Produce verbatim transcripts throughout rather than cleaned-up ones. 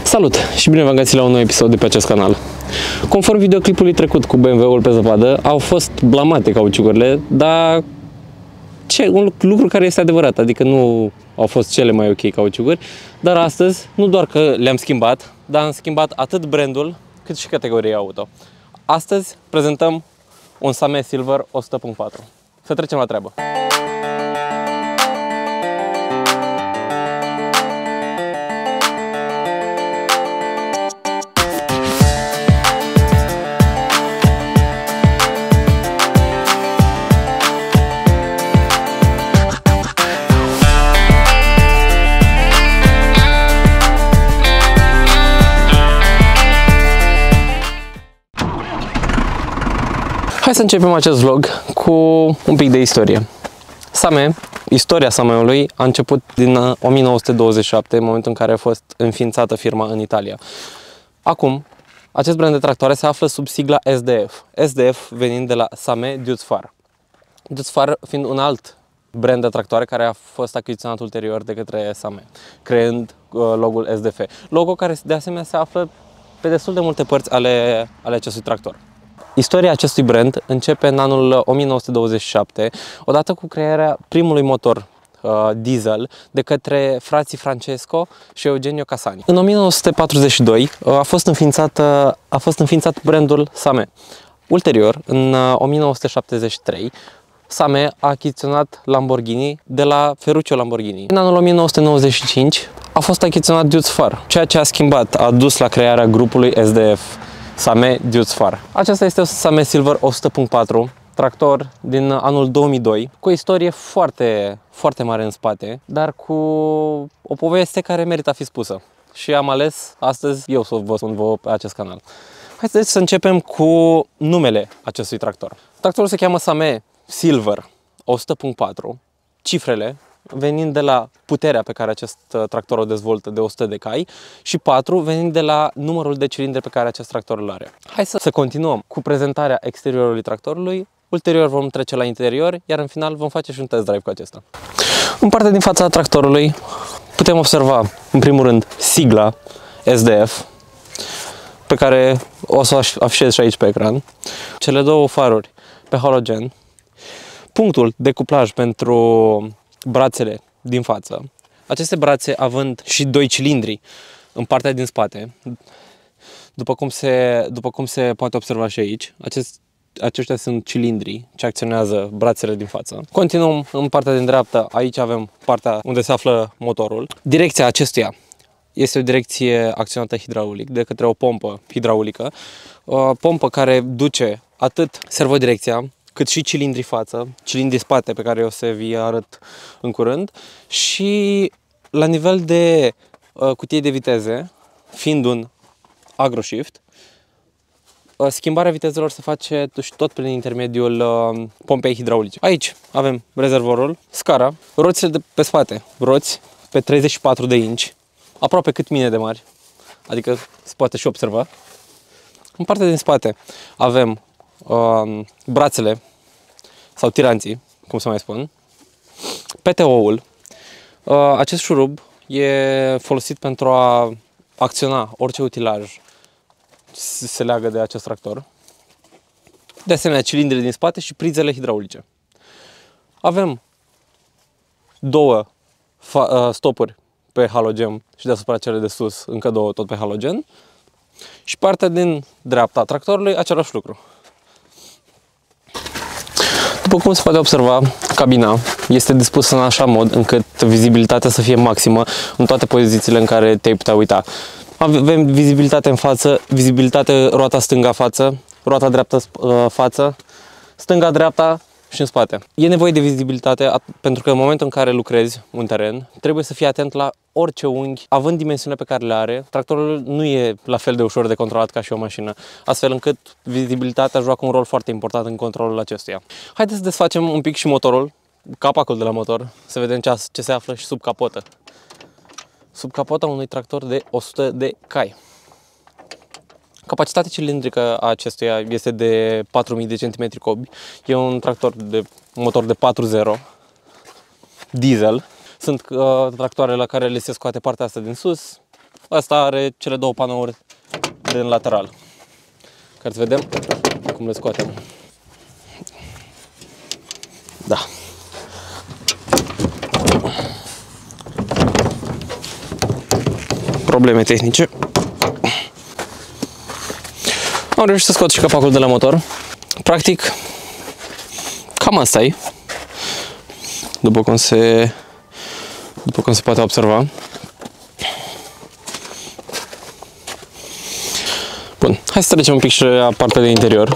Salut și bine v-am găsit la un nou episod de pe acest canal. Conform videoclipului trecut cu B M W-ul pe zăpadă, au fost blamate cauciucurile, dar ce, un lucru care este adevărat, adică nu au fost cele mai ok cauciucuri, dar astăzi nu doar că le-am schimbat, dar am schimbat atât brandul cât și categoria auto. Astăzi prezentăm un Same Silver o sută punct patru. Să trecem la treabă. Hai să începem acest vlog cu un pic de istorie. Same, istoria Same-ului a început din o mie nouă sute douăzeci și șapte, în momentul în care a fost înființată firma în Italia. Acum, acest brand de tractoare se află sub sigla S D F. S D F venind de la Same Dutzfar. Dutzfar fiind un alt brand de tractoare care a fost achiziționat ulterior de către Same, creând logo-ul S D F. Logo care de asemenea se află pe destul de multe părți ale, ale acestui tractor. Istoria acestui brand începe în anul o mie nouă sute douăzeci și șapte, odată cu crearea primului motor uh, diesel de către frații Francesco și Eugenio Casani. În o mie nouă sute patruzeci și doi uh, a, fost înființat, uh, a fost înființat brandul Same. Ulterior, în uh, o mie nouă sute șaptezeci și trei, Same a achiziționat Lamborghini de la Ferruccio Lamborghini. În anul o mie nouă sute nouăzeci și cinci a fost achiziționat Dutzfar, ceea ce a schimbat, a dus la crearea grupului S D F. Same Dutzfar. Acesta este Same Silver o sută punct patru, tractor din anul două mii doi, cu o istorie foarte, foarte mare în spate, dar cu o poveste care merită a fi spusă. Și am ales astăzi eu să vă spun vouă pe acest canal. Haideți să începem cu numele acestui tractor. Tractorul se cheamă Same Silver o sută punct patru, cifrele venind de la puterea pe care acest tractor o dezvoltă de o sută de cai și patru venind de la numărul de cilindri pe care acest tractor îl are. Hai să, să continuăm cu prezentarea exteriorului tractorului, ulterior vom trece la interior, iar în final vom face și un test drive cu acesta. În partea din fața tractorului putem observa în primul rând sigla S D F, pe care o să o afișez și aici pe ecran, cele două faruri pe halogen, punctul de cuplaj pentru brațele din față, aceste brațe având și doi cilindri în partea din spate, după cum se, după cum se poate observa și aici, acest, aceștia sunt cilindrii ce acționează brațele din față. Continuăm în partea din dreapta, aici avem partea unde se află motorul. Direcția acestuia este o direcție acționată hidraulic de către o pompă hidraulică, o pompă care duce atât servodirecția, cât și cilindrii față, cilindrii spate pe care o să vi arăt în curând, și la nivel de uh, cutie de viteze, fiind un AgroShift, uh, schimbarea vitezelor se face tot prin intermediul uh, pompei hidraulice. Aici avem rezervorul, scara, roțile de pe spate, roți pe treizeci și patru de inci, aproape cât mine de mari, adică se poate și observa. În partea din spate avem uh, brațele sau tiranții, cum să mai spun, P T O-ul. Uh, acest șurub e folosit pentru a acționa orice utilaj se leagă de acest tractor. De asemenea, cilindrii din spate și prizele hidraulice. Avem două uh, stopuri pe halogen și deasupra cele de sus încă două tot pe halogen. Și partea din dreapta a tractorului același lucru. După cum se poate observa, cabina este dispusă în așa mod încât vizibilitatea să fie maximă în toate pozițiile în care te-ai putea uita. Avem vizibilitate în față, vizibilitate roata stânga față, roata dreaptă față, stânga-dreapta și în spate. E nevoie de vizibilitate pentru că în momentul în care lucrezi un teren, trebuie să fii atent la orice unghi, având dimensiunile pe care le are. Tractorul nu e la fel de ușor de controlat ca și o mașină, astfel încât vizibilitatea joacă un rol foarte important în controlul acestuia. Haideți să desfacem un pic și motorul, capacul de la motor, să vedem ce, ce se află și sub capotă. Sub capota unui tractor de o sută de cai. Capacitatea cilindrică a acestuia este de patru mii de centimetri cubi. E un tractor de motor de patru zero, diesel. Sunt uh, tractoare la care le se scoate partea asta din sus, Asta are cele două panouri din lateral, care să vedem cum le scoatem. Da. Probleme tehnice. Am reușit să scot și capacul de la motor. Practic, cam asta e. După cum se, după cum se poate observa. Bun, hai să trecem un pic și la partea de interior.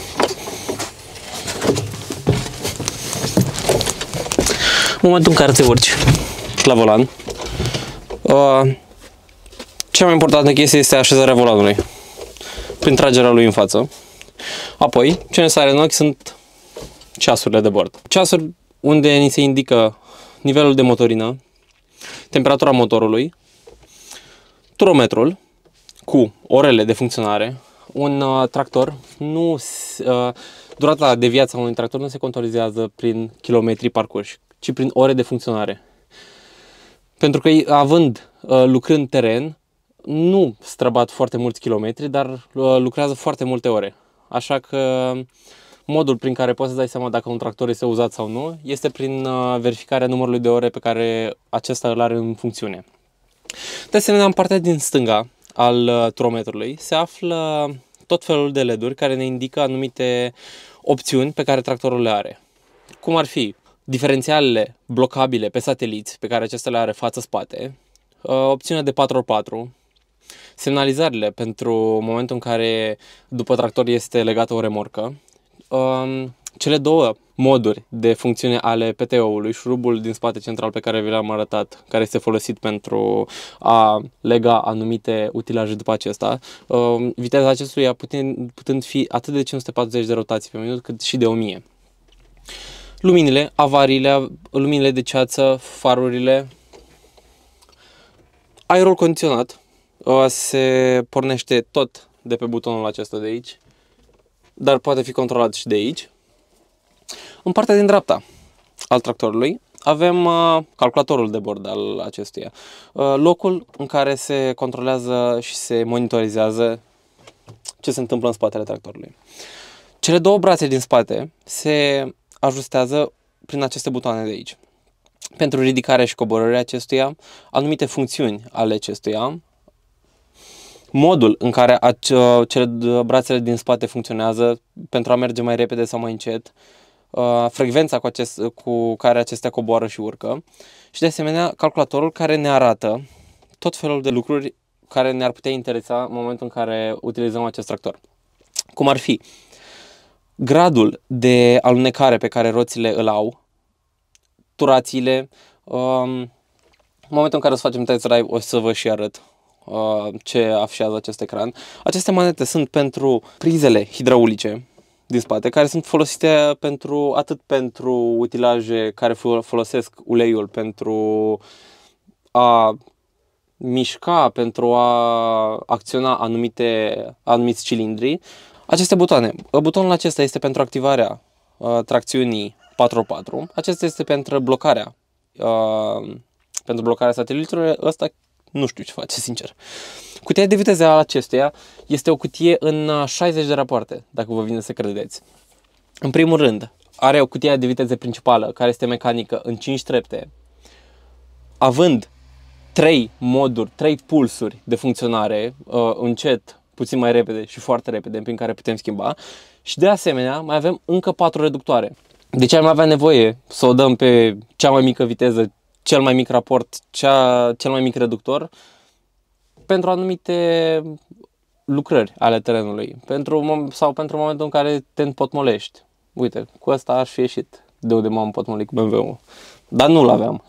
În momentul în care te urci la volan, uh, cea mai importantă chestie este așezarea volanului, prin tragerea lui în față. Apoi, ce ne sare în ochi sunt ceasurile de bord. Ceasuri unde ni se indică nivelul de motorină, temperatura motorului, turometrul cu orele de funcționare. Un uh, tractor, nu, uh, durata de viață a unui tractor nu se controlizează prin kilometri parcurși, ci prin ore de funcționare. Pentru că, având, uh, lucrând teren, nu străbat foarte mulți kilometri, dar uh, lucrează foarte multe ore. Așa că modul prin care poți să dai seama dacă un tractor este uzat sau nu este prin uh, verificarea numărului de ore pe care acesta îl are în funcțiune. De asemenea, în partea din stânga al uh, turometrului se află tot felul de L E D-uri care ne indică anumite opțiuni pe care tractorul le are. Cum ar fi diferențialele blocabile pe sateliți, pe care acesta le are față-spate, uh, opțiunea de patru ori patru, semnalizările pentru momentul în care după tractor este legată o remorcă, um, cele două moduri de funcțiune ale P T O-ului, șurubul din spate central pe care vi l-am arătat, care este folosit pentru a lega anumite utilaje după acesta, um, viteza acestuia putând, putând fi atât de cinci sute patruzeci de rotații pe minut cât și de o mie. Luminile, avariile, luminile de ceață, farurile, aerul condiționat se pornește tot de pe butonul acesta de aici, dar poate fi controlat și de aici. În partea din dreapta al tractorului avem uh, calculatorul de bord al acestuia, uh, locul în care se controlează și se monitorizează ce se întâmplă în spatele tractorului. Cele două brațe din spate se ajustează prin aceste butoane de aici. Pentru ridicarea și coborârea acestuia, anumite funcțiuni ale acestuia, modul în care cele brațele din spate funcționează pentru a merge mai repede sau mai încet, frecvența cu, acest, cu care acestea coboară și urcă și de asemenea calculatorul care ne arată tot felul de lucruri care ne-ar putea interesa în momentul în care utilizăm acest tractor. Cum ar fi gradul de alunecare pe care roțile îl au, turațiile, în momentul în care o să facem test drive o să vă și arăt ce afișează acest ecran. Aceste manete sunt pentru prizele hidraulice din spate, care sunt folosite pentru, atât pentru utilaje care folosesc uleiul pentru a mișca, pentru a acționa anumite, anumiți cilindri. Aceste butoane. Butonul acesta este pentru activarea uh, tracțiunii patru ori patru. Acesta este pentru blocarea uh, pentru blocarea satelitelor. Ăsta nu știu ce face, sincer. Cutia de viteze al acestuia este o cutie în șaizeci de rapoarte, dacă vă vine să credeți. În primul rând, are o cutie de viteze principală, care este mecanică, în cinci trepte, având trei moduri, trei pulsuri de funcționare, uh, încet, puțin mai repede și foarte repede, prin care putem schimba. Și de asemenea, mai avem încă patru reductoare. De ce am avea nevoie să o dăm pe cea mai mică viteză, cel mai mic raport, cea, cel mai mic reductor? Pentru anumite lucrări ale terenului, pentru, sau pentru momentul în care te împotmolești. Uite, cu asta aș fi ieșit de unde m-am împotmolit cu B M W-ul, dar nu-l aveam.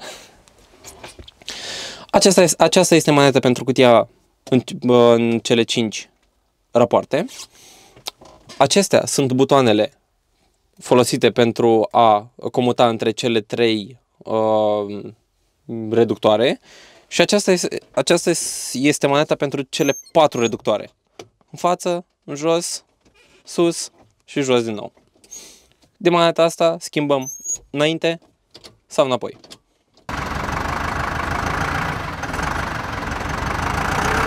Aceasta este, aceasta este maneta pentru cutia în, în cele cinci rapoarte. Acestea sunt butoanele folosite pentru a comuta între cele trei uh, reductoare. Și aceasta este, aceasta este maneta pentru cele patru reductoare. În față, în jos, sus și jos din nou. De maneta asta schimbăm înainte sau înapoi.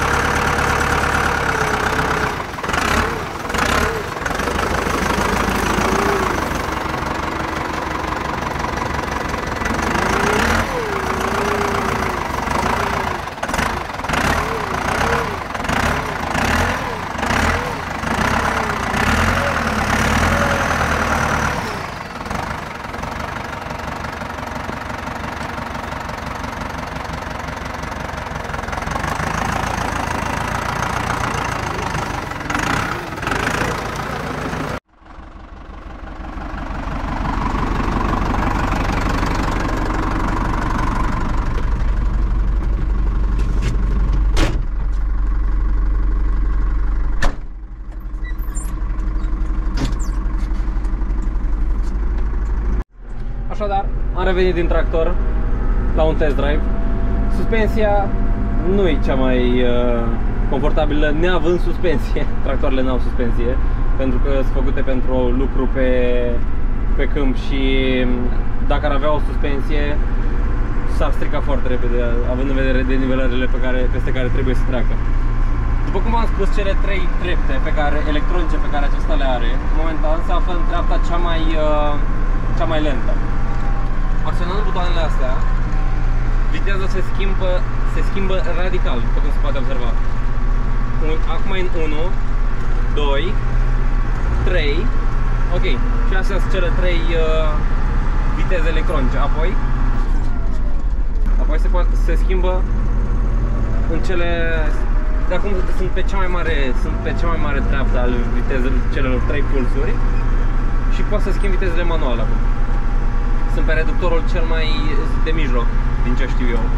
Așadar, am revenit din tractor la un test drive. Suspensia nu e cea mai uh, confortabilă, neavând suspensie. Tractoarele n-au suspensie, pentru că sunt făcute pentru lucru pe, pe câmp și dacă ar avea o suspensie, s-ar strica foarte repede, având în vedere denivelările pe care, peste care trebuie să treacă. După cum am spus, cele trei trepte pe care, electronice pe care acesta le are, momentan se află în treapta cea mai, uh, cea mai lentă. Acționând butoanele astea, viteza se schimbă, se schimbă radical, după cum se poate observa. Un, acum e în unu, doi, trei, ok, și astea sunt cele trei uh, viteze electronice. Apoi, apoi se, poate, se schimbă în cele... De acum sunt pe cea mai mare, sunt pe cea mai mare treaptă al vitezelor celor trei pulsuri și poate să schimb vitezele manuale acum. Sunt pe reductorul cel mai de mijloc, din ce știu eu.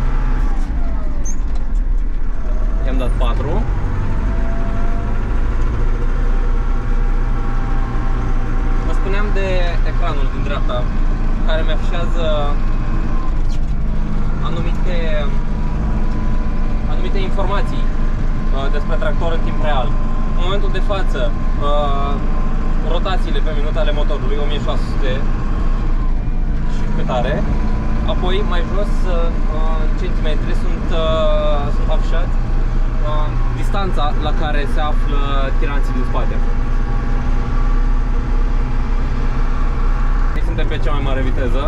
I-am dat patru. Vă spuneam de ecranul din dreapta, care mi afișează anumite, anumite informații despre tractor în timp real. În momentul de față, rotațiile pe minut ale motorului, o mie șase sute și cât are. Apoi, mai jos, în centimetri, sunt, sunt afișați distanța la care se află tiranții din spate. Suntem pe cea mai mare viteză.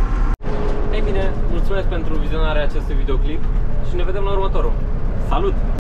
Ei bine, mulțumesc pentru vizionarea acestui videoclip și ne vedem la următorul. Salut!